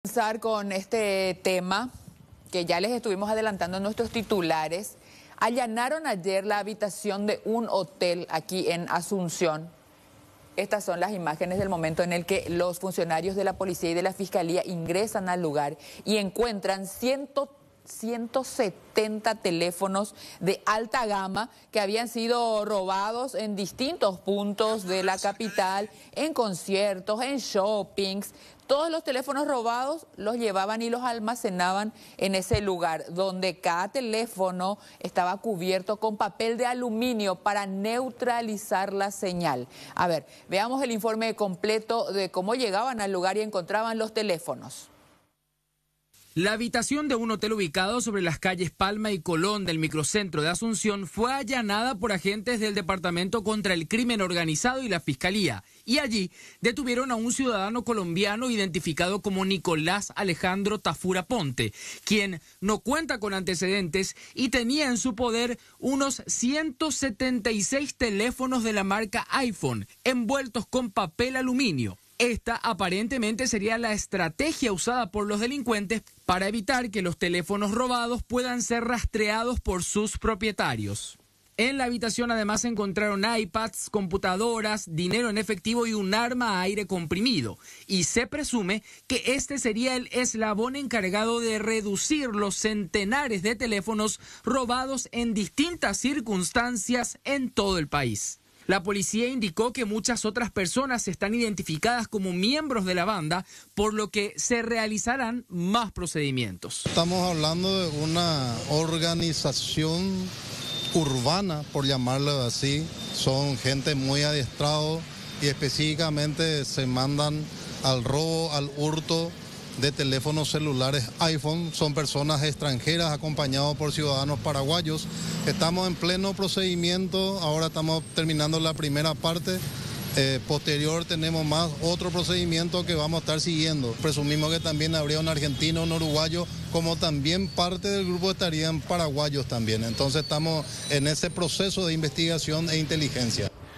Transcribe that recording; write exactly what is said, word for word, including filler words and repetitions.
Comenzar con este tema que ya les estuvimos adelantando en nuestros titulares. Allanaron ayer la habitación de un hotel aquí en Asunción. Estas son las imágenes del momento en el que los funcionarios de la policía y de la fiscalía ingresan al lugar y encuentran ciento setenta teléfonos de alta gama que habían sido robados en distintos puntos de la capital, en conciertos, en shoppings. Todos los teléfonos robados los llevaban y los almacenaban en ese lugar, donde cada teléfono estaba cubierto con papel de aluminio para neutralizar la señal. A ver, veamos el informe completo de cómo llegaban al lugar y encontraban los teléfonos. La habitación de un hotel ubicado sobre las calles Palma y Colón del microcentro de Asunción fue allanada por agentes del Departamento contra el Crimen Organizado y la Fiscalía. Y allí detuvieron a un ciudadano colombiano identificado como Nicolás Alejandro Tafura Ponte, quien no cuenta con antecedentes y tenía en su poder unos ciento setenta y seis teléfonos de la marca iPhone, envueltos con papel aluminio. Esta aparentemente sería la estrategia usada por los delincuentes para evitar que los teléfonos robados puedan ser rastreados por sus propietarios. En la habitación además se encontraron iPads, computadoras, dinero en efectivo y un arma a aire comprimido. Y se presume que este sería el eslabón encargado de reducir los centenares de teléfonos robados en distintas circunstancias en todo el país. La policía indicó que muchas otras personas están identificadas como miembros de la banda, por lo que se realizarán más procedimientos. Estamos hablando de una organización urbana, por llamarlo así. Son gente muy adiestrado y específicamente se mandan al robo, al hurto de teléfonos celulares iPhone. Son personas extranjeras acompañados por ciudadanos paraguayos. Estamos en pleno procedimiento, ahora estamos terminando la primera parte. Eh, posterior tenemos más otro procedimiento que vamos a estar siguiendo. Presumimos que también habría un argentino, un uruguayo, como también parte del grupo estarían paraguayos también. Entonces estamos en ese proceso de investigación e inteligencia.